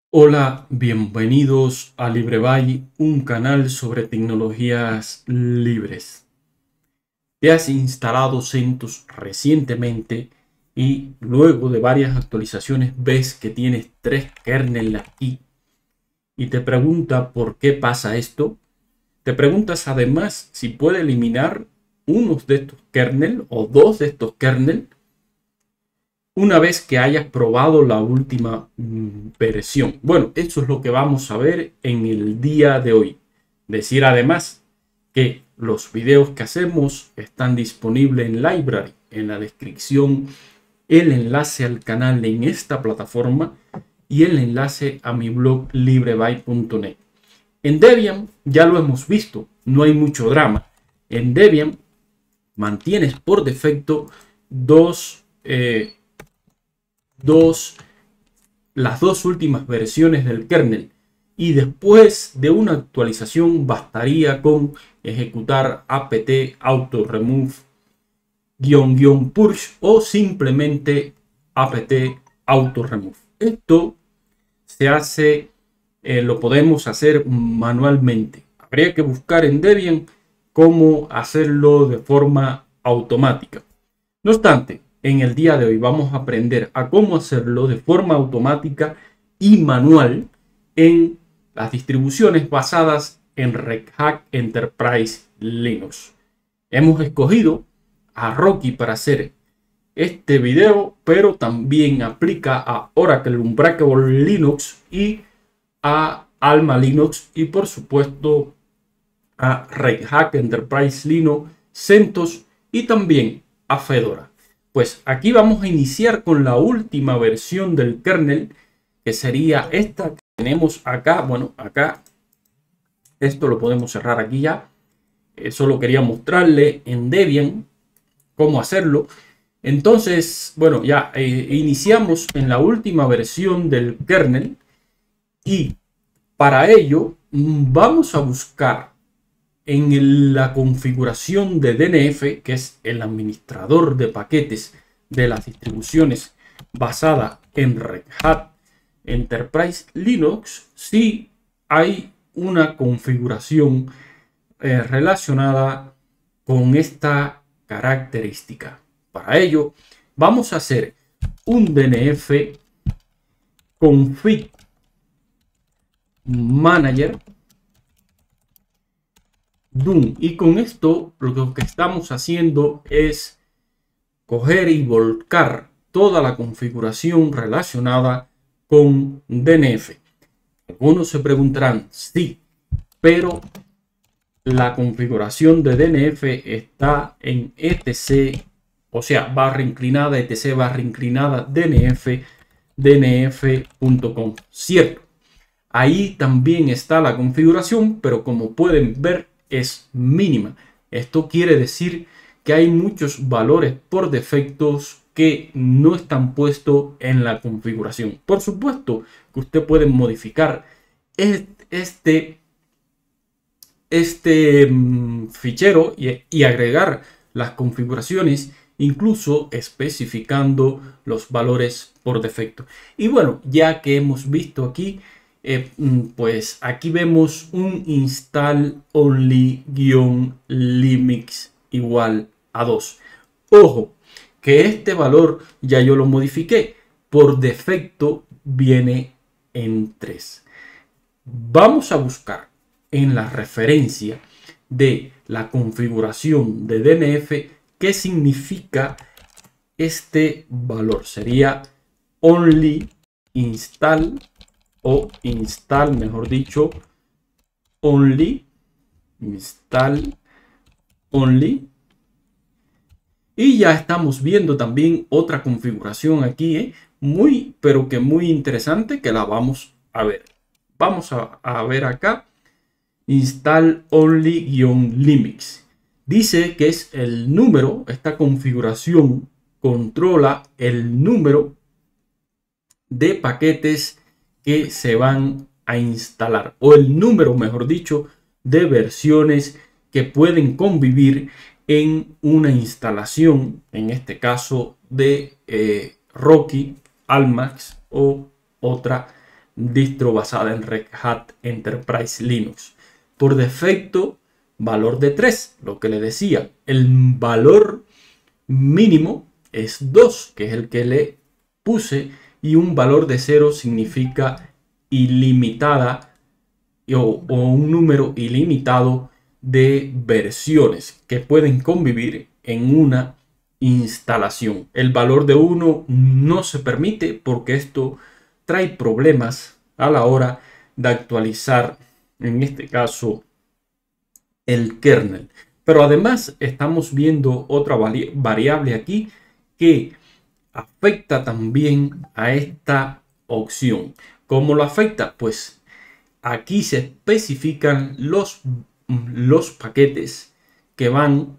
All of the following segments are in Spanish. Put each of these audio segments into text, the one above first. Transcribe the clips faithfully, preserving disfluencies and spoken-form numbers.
Hola, bienvenidos a LibreBay, un canal sobre tecnologías libres. Te has instalado CentOS recientemente y luego de varias actualizaciones ves que tienes tres kernels aquí y te pregunta por qué pasa esto. Te preguntas además si puede eliminar unos de estos kernels o dos de estos kernels una vez que hayas probado la última mm, versión. Bueno, eso es lo que vamos a ver en el día de hoy. Decir además que los videos que hacemos están disponibles en Library, en la descripción, el enlace al canal en esta plataforma y el enlace a mi blog libreby punto net. En Debian ya lo hemos visto, no hay mucho drama. En Debian mantienes por defecto dos eh, dos, las dos últimas versiones del kernel y después de una actualización bastaría con ejecutar apt auto remove guión guión purge o simplemente apt auto remove. Esto se hace, eh, lo podemos hacer manualmente. Habría que buscar en Debian cómo hacerlo de forma automática. No obstante, en el día de hoy vamos a aprender a cómo hacerlo de forma automática y manual en las distribuciones basadas en Red Hat Enterprise Linux. Hemos escogido a Rocky para hacer este video, pero también aplica a Oracle Unbreakable Linux y a Alma Linux y por supuesto a Red Hat Enterprise Linux, CentOS y también a Fedora. Pues aquí vamos a iniciar con la última versión del kernel, que sería esta que tenemos acá. Bueno, acá esto lo podemos cerrar aquí ya. Eh, solo quería mostrarle en Debian cómo hacerlo. Entonces, bueno, ya eh, iniciamos en la última versión del kernel y para ello vamos a buscar en la configuración de D N F, que es el administrador de paquetes de las distribuciones basada en Red Hat Enterprise Linux, si hay una configuración eh, relacionada con esta característica. Para ello, vamos a hacer un D N F config manager Doom, y con esto lo que estamos haciendo es coger y volcar toda la configuración relacionada con D N F. Algunos se preguntarán, sí, pero la configuración de D N F está en etc, o sea, barra inclinada, etc, barra inclinada, dnf, dnf punto com, cierto. Ahí también está la configuración, pero como pueden ver, es mínima. Esto quiere decir que hay muchos valores por defectos que no están puestos en la configuración. Por supuesto que usted puede modificar este, este um, fichero y, y agregar las configuraciones, incluso especificando los valores por defecto. Y bueno, ya que hemos visto aquí, Eh, pues aquí vemos un install only-limix igual a dos. Ojo, que este valor ya yo lo modifiqué. Por defecto viene en tres. Vamos a buscar en la referencia de la configuración de D N F qué significa este valor. Sería only install o install, mejor dicho, only, install only. Y ya estamos viendo también otra configuración aquí, ¿eh? muy, pero que muy interesante, que la vamos a ver. Vamos a, a ver acá, install only-limix. Dice que es el número, esta configuración controla el número de paquetes que se van a instalar, o el número, mejor dicho, de versiones que pueden convivir en una instalación, en este caso de eh, Rocky, Almax o otra distro basada en Red Hat Enterprise Linux. Por defecto, valor de tres, lo que le decía. El valor mínimo es dos, que es el que le puse, y un valor de cero significa ilimitada o, o un número ilimitado de versiones que pueden convivir en una instalación. El valor de uno no se permite porque esto trae problemas a la hora de actualizar, en este caso, el kernel. Pero además estamos viendo otra vari variable aquí que afecta también a esta opción. ¿Cómo lo afecta? Pues aquí se especifican los, los paquetes que van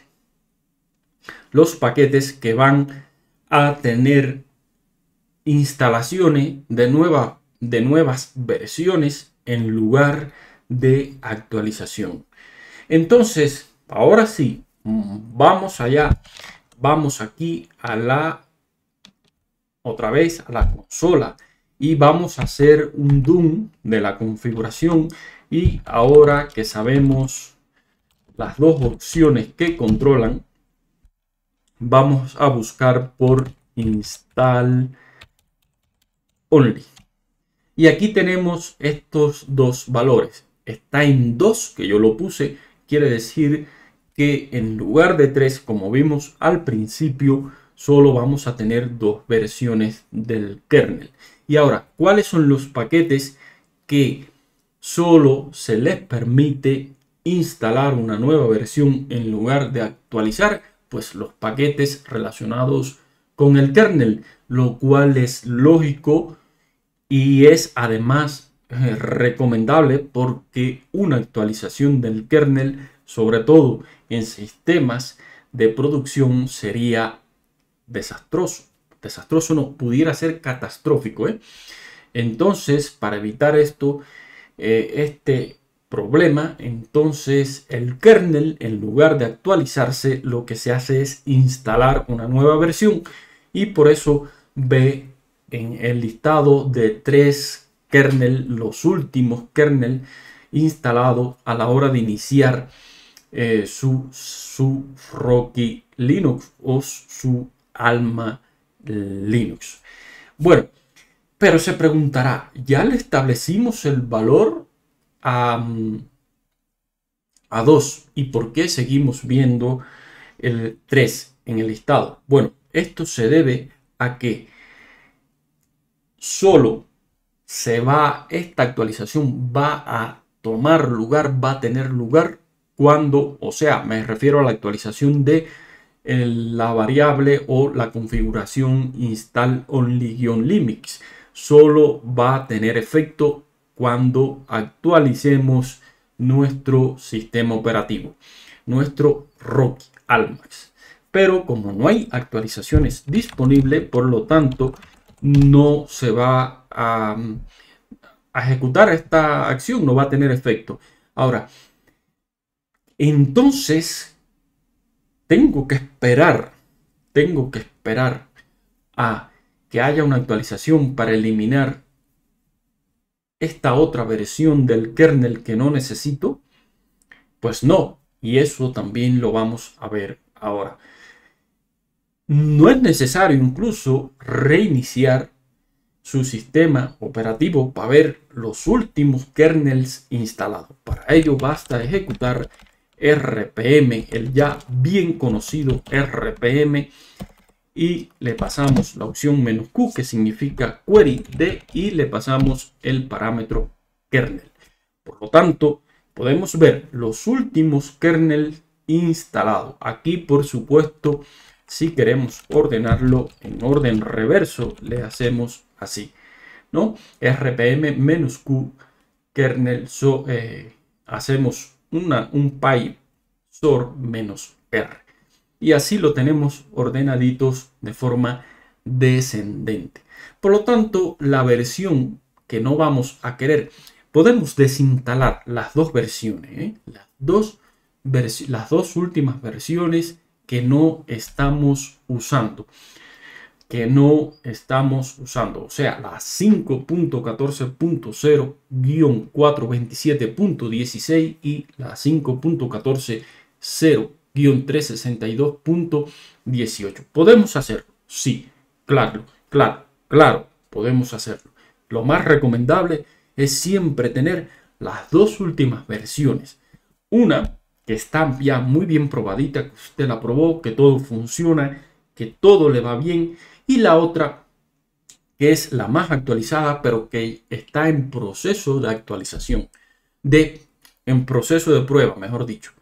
los paquetes que van a tener instalaciones de, nueva, de nuevas versiones en lugar de actualización. Entonces, ahora sí, vamos allá, vamos aquí a la, otra vez a la consola y vamos a hacer un doom de la configuración. Y ahora que sabemos las dos opciones que controlan, vamos a buscar por install only. Y aquí tenemos estos dos valores. Está en dos, que yo lo puse. Quiere decir que en lugar de tres, como vimos al principio, solo vamos a tener dos versiones del kernel. Y ahora, ¿cuáles son los paquetes que solo se les permite instalar una nueva versión en lugar de actualizar? Pues los paquetes relacionados con el kernel, lo cual es lógico y es además eh, recomendable porque una actualización del kernel, sobre todo en sistemas de producción, sería desastroso. Desastroso no, pudiera ser catastrófico, ¿eh? Entonces, para evitar esto, eh, este problema, entonces el kernel, en lugar de actualizarse, lo que se hace es instalar una nueva versión, y por eso ve en el listado de tres kernel, los últimos kernel instalados a la hora de iniciar eh, su, su Rocky Linux o su Alma Linux. Bueno, pero se preguntará, ¿ya le establecimos el valor a, a dos? ¿Y por qué seguimos viendo el tres en el listado? Bueno, esto se debe a que solo se va, esta actualización va a tomar lugar, va a tener lugar cuando, o sea, me refiero a la actualización de la variable o la configuración install only-limits. Solo va a tener efecto cuando actualicemos nuestro sistema operativo, nuestro Rocky Almax. Pero como no hay actualizaciones disponibles, por lo tanto no se va a, a ejecutar esta acción, no va a tener efecto. Ahora, entonces tengo que esperar, tengo que esperar a que haya una actualización para eliminar esta otra versión del kernel que no necesito. Pues no, y eso también lo vamos a ver ahora. No es necesario incluso reiniciar su sistema operativo para ver los últimos kernels instalados. Para ello basta ejecutar R P M, el ya bien conocido R P M, y le pasamos la opción "-q", que significa query de, y le pasamos el parámetro kernel. Por lo tanto, podemos ver los últimos kernels instalados. Aquí, por supuesto, si queremos ordenarlo en orden reverso, le hacemos así, ¿no? R P M-q kernel, so, eh, hacemos una, un py sort menos R. Y así lo tenemos ordenaditos de forma descendente. Por lo tanto, la versión que no vamos a querer, podemos desinstalar las dos versiones, ¿eh? las, dos vers las dos últimas versiones que no estamos usando. que no estamos usando, o sea, la cinco punto catorce punto cero guión cuatrocientos veintisiete punto dieciséis y la cinco punto catorce punto cero guión trescientos sesenta y dos punto dieciocho. ¿Podemos hacerlo? Sí, claro, claro, claro, podemos hacerlo. Lo más recomendable es siempre tener las dos últimas versiones. Una que está ya muy bien probadita, que usted la probó, que todo funciona, que todo le va bien, y la otra que es la más actualizada, pero que está en proceso de actualización, de en proceso de prueba, mejor dicho.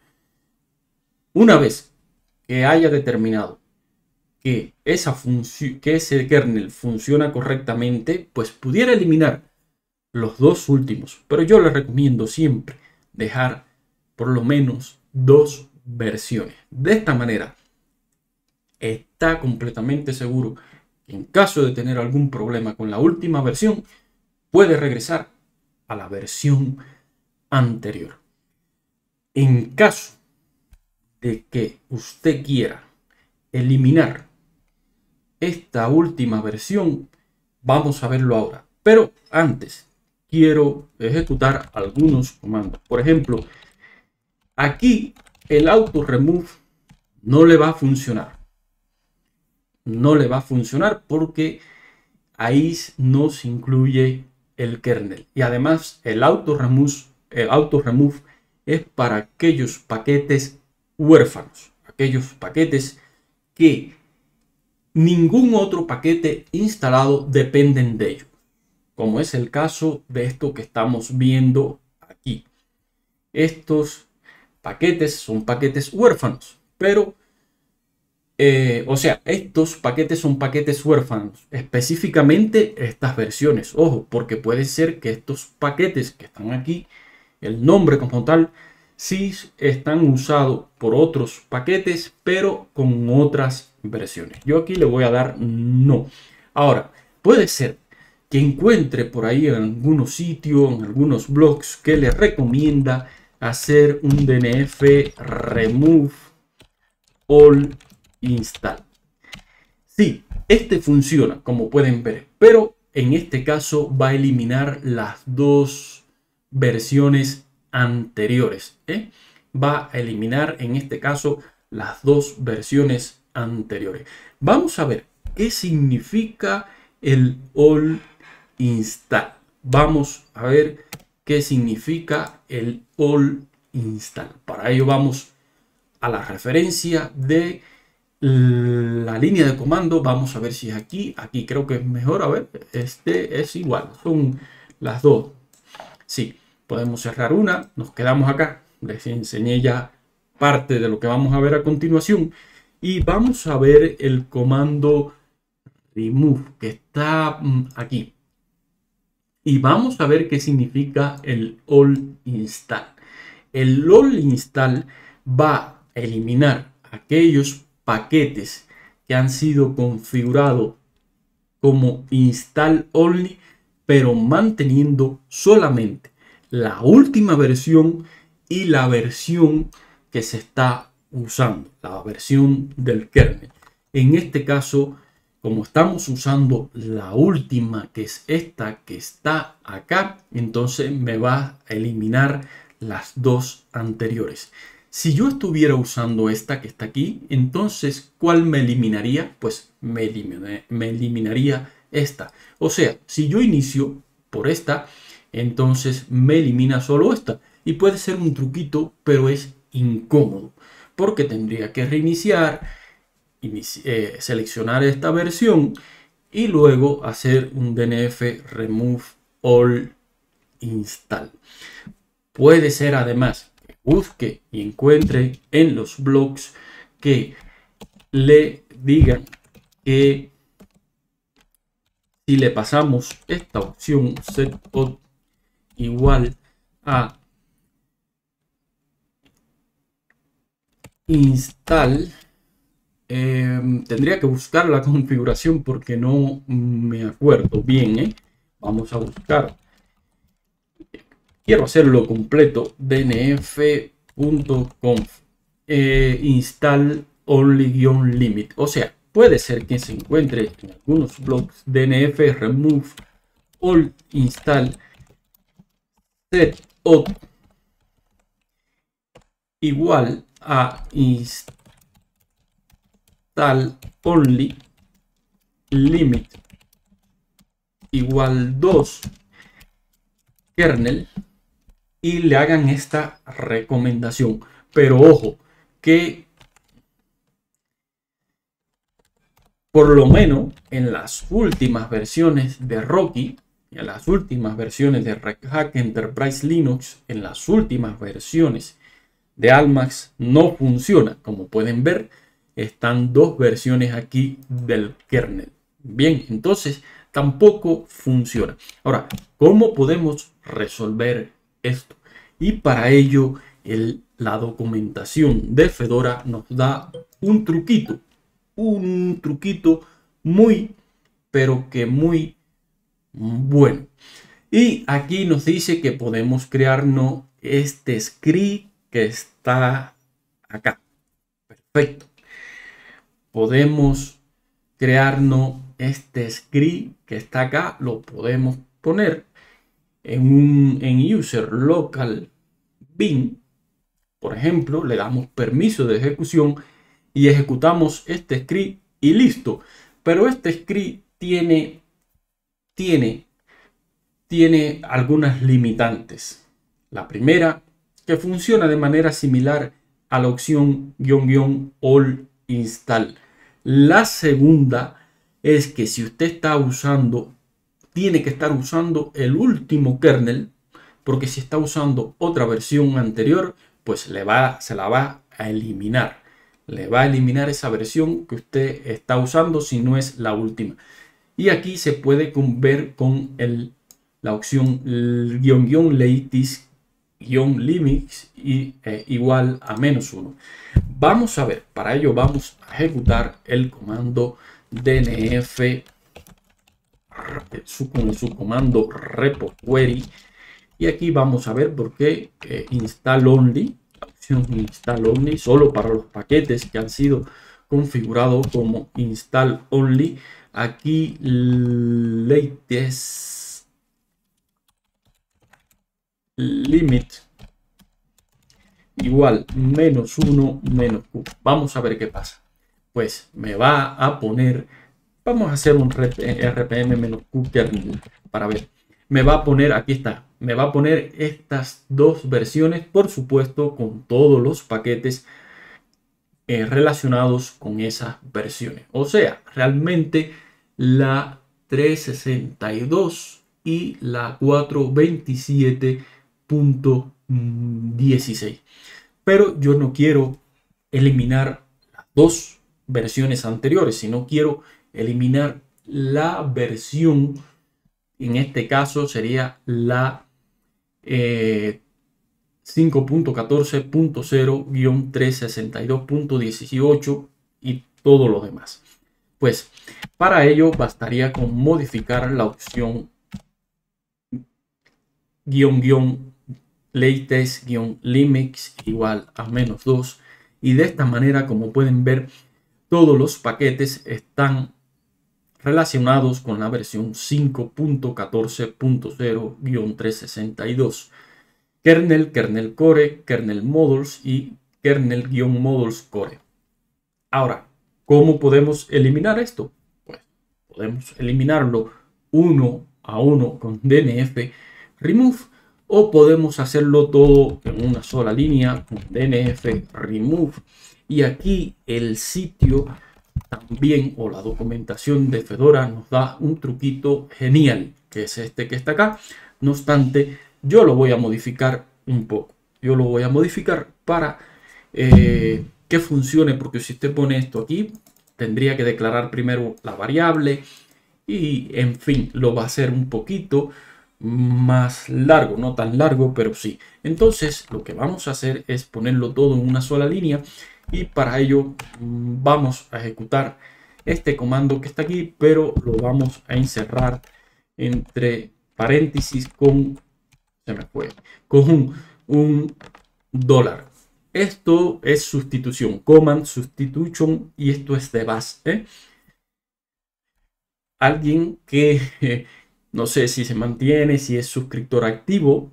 Una vez que haya determinado que, esa que ese kernel funciona correctamente, pues pudiera eliminar los dos últimos, pero yo les recomiendo siempre dejar por lo menos dos versiones. De esta manera está completamente seguro que en caso de tener algún problema con la última versión, puede regresar a la versión anterior. En caso de que usted quiera eliminar esta última versión, vamos a verlo ahora. Pero antes quiero ejecutar algunos comandos. Por ejemplo, aquí el auto remove no le va a funcionar. No le va a funcionar porque ahí no se incluye el kernel. Y además el auto remove, el auto remove es para aquellos paquetes huérfanos. Aquellos paquetes que ningún otro paquete instalado dependen de ellos. Como es el caso de esto que estamos viendo aquí. Estos paquetes son paquetes huérfanos, pero, eh, o sea, estos paquetes son paquetes huérfanos, específicamente estas versiones. Ojo, porque puede ser que estos paquetes que están aquí, el nombre como tal, sí están usados por otros paquetes, pero con otras versiones. Yo aquí le voy a dar no. Ahora, puede ser que encuentre por ahí en algunos sitios, en algunos blogs, que le recomienda hacer un D N F remove all install. Sí, este funciona, como pueden ver, pero en este caso va a eliminar las dos versiones anteriores, ¿eh? Va a eliminar en este caso las dos versiones anteriores. Vamos a ver qué significa el all install. Vamos a ver qué significa el all install. Para ello vamos a la referencia de la línea de comando. Vamos a ver si es aquí. Aquí creo que es mejor. A ver, este es igual. Son las dos. Sí, podemos cerrar una. Nos quedamos acá. Les enseñé ya parte de lo que vamos a ver a continuación. Y vamos a ver el comando remove que está aquí. Y vamos a ver qué significa el all install. El all install va a eliminar aquellos paquetes que han sido configurados como install only, pero manteniendo solamente la última versión y la versión que se está usando, la versión del kernel. En este caso, como estamos usando la última, que es esta que está acá, entonces me va a eliminar las dos anteriores. Si yo estuviera usando esta que está aquí, entonces, ¿cuál me eliminaría? Pues me, elimine, me eliminaría esta. O sea, si yo inicio por esta, entonces me elimina solo esta. Y puede ser un truquito, pero es incómodo, porque tendría que reiniciar, inici eh, seleccionar esta versión y luego hacer un D N F remove all install. Puede ser además que busque y encuentre en los blogs que le digan que si le pasamos esta opción setup igual a install, eh, tendría que buscar la configuración porque no me acuerdo bien, ¿eh? Vamos a buscar. Quiero hacerlo completo. dnf punto conf eh, install only-limit. O sea, puede ser que se encuentre en algunos blogs dnf remove all install setup igual a install only limit igual dos kernel y le hagan esta recomendación. Pero ojo, que por lo menos en las últimas versiones de Rocky, en las últimas versiones de Red Hat Enterprise Linux, en las últimas versiones de Almax no funciona. Como pueden ver, están dos versiones aquí del kernel. Bien, entonces tampoco funciona. Ahora, ¿cómo podemos resolver esto? Y para ello, el, la documentación de Fedora nos da un truquito. Un truquito muy, pero que muy bueno. Y aquí nos dice que podemos crearnos este script que está acá. Perfecto. Podemos crearnos este script que está acá. Lo podemos poner en un en user local bin. Por ejemplo, le damos permiso de ejecución y ejecutamos este script y listo. Pero este script tiene, tiene, tiene algunas limitantes. La primera, que funciona de manera similar a la opción guión guión all install. La segunda es que si usted está usando, tiene que estar usando el último kernel, porque si está usando otra versión anterior, pues le va, se la va a eliminar. Le va a eliminar esa versión que usted está usando si no es la última. Y aquí se puede ver con el, la opción guión guión latest guión limits y eh, igual a menos uno. Vamos a ver, para ello vamos a ejecutar el comando dnf su, con su comando repo query. Y aquí vamos a ver por qué eh, install only, la opción install only, solo para los paquetes que han sido configurados como install only. Aquí latest limit igual menos uno menos q. Vamos a ver qué pasa. Pues me va a poner, vamos a hacer un rpm menos q kernel para ver. Me va a poner, aquí está, me va a poner estas dos versiones, por supuesto, con todos los paquetes eh, relacionados con esas versiones. O sea, realmente la trescientos sesenta y dos y la cuatrocientos veintisiete punto dieciséis. Pero yo no quiero eliminar las dos versiones anteriores, sino quiero eliminar la versión. En este caso sería la eh, cinco punto catorce punto cero guión trescientos sesenta y dos punto dieciocho y todo lo demás. Pues para ello bastaría con modificar la opción guión guión latest guión limits igual a menos dos. Y de esta manera, como pueden ver, todos los paquetes están relacionados con la versión cinco punto catorce punto cero guión trescientos sesenta y dos. Kernel, kernel core, kernel modules y kernel-modules core. Ahora, ¿cómo podemos eliminar esto? Pues podemos eliminarlo uno a uno con dnf remove o podemos hacerlo todo en una sola línea con dnf remove. Y aquí el sitio también, o la documentación de Fedora, nos da un truquito genial, que es este que está acá. No obstante, yo lo voy a modificar un poco. Yo lo voy a modificar para eh, que funcione, porque si usted pone esto aquí, tendría que declarar primero la variable y, en fin, lo va a hacer un poquito más largo, no tan largo, pero sí. Entonces, lo que vamos a hacer es ponerlo todo en una sola línea. Y para ello vamos a ejecutar este comando que está aquí, pero lo vamos a encerrar entre paréntesis con, se me fue, con un, un dólar. Esto es sustitución, command substitution, y esto es de base. ¿eh? Alguien que eh, no sé si se mantiene, si es suscriptor activo,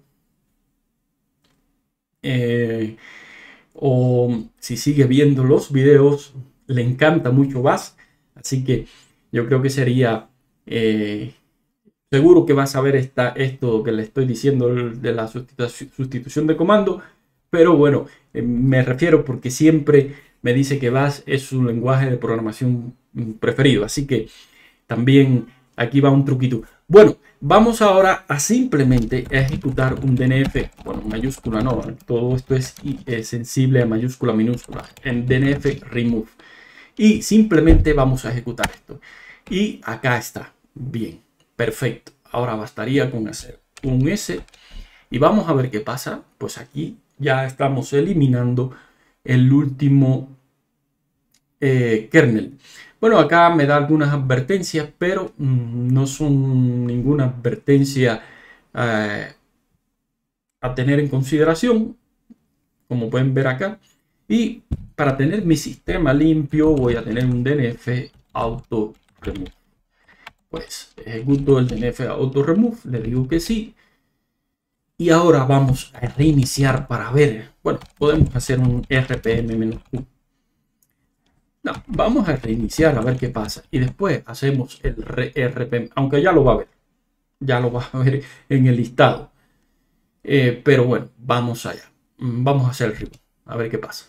eh, o si sigue viendo los videos, le encanta mucho Bash. Así que yo creo que sería eh, seguro que vas a ver esta, esto que le estoy diciendo de la sustitu- sustitución de comando. Pero bueno, eh, me refiero porque siempre me dice que Bash es su lenguaje de programación preferido. Así que también aquí va un truquito. Bueno, vamos ahora a simplemente ejecutar un D N F, bueno, mayúscula no, todo esto es, es sensible a mayúscula, minúscula, en D N F remove. Y simplemente vamos a ejecutar esto. Y acá está, bien, perfecto. Ahora bastaría con hacer un S y vamos a ver qué pasa. Pues aquí ya estamos eliminando el último eh, kernel. Bueno, acá me da algunas advertencias, pero mmm, no son ninguna advertencia eh, a tener en consideración, como pueden ver acá. Y para tener mi sistema limpio, voy a tener un D N F auto remove. Pues ejecuto el D N F auto remove, le digo que sí. Y ahora vamos a reiniciar para ver. Bueno, podemos hacer un R P M-U. No, vamos a reiniciar a ver qué pasa. Y después hacemos el R P M, aunque ya lo va a ver. Ya lo va a ver en el listado. Eh, pero bueno, vamos allá. Vamos a hacer el reboot. A ver qué pasa.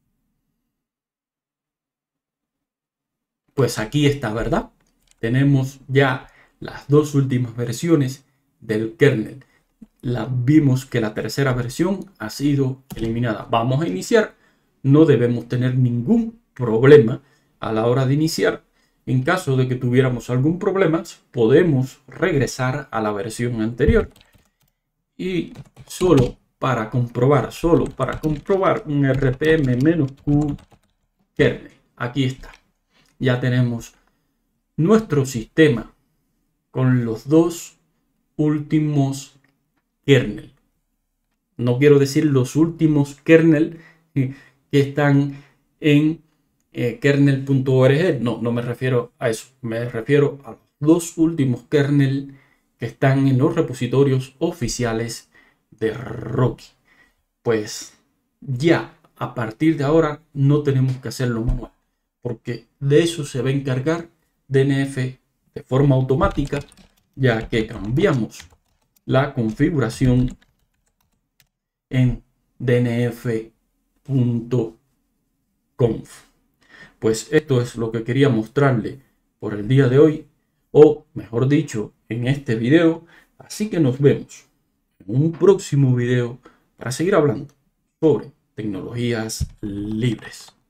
Pues aquí está, ¿verdad? Tenemos ya las dos últimas versiones del kernel. La, vimos que la tercera versión ha sido eliminada. Vamos a iniciar. No debemos tener ningún problema a la hora de iniciar. En caso de que tuviéramos algún problema, podemos regresar a la versión anterior. Y solo para comprobar, solo para comprobar un R P M-Q kernel. Aquí está. Ya tenemos nuestro sistema con los dos últimos kernel. No quiero decir los últimos kernel que están en eh, kernel punto org. No, no me refiero a eso. Me refiero a los dos últimos kernel que están en los repositorios oficiales de Rocky. Pues ya a partir de ahora no tenemos que hacerlo manual, porque de eso se va a encargar D N F de forma automática, ya que cambiamos la configuración en D N F punto conf. Pues esto es lo que quería mostrarle por el día de hoy, o mejor dicho, en este video. Así que nos vemos en un próximo video para seguir hablando sobre tecnologías libres.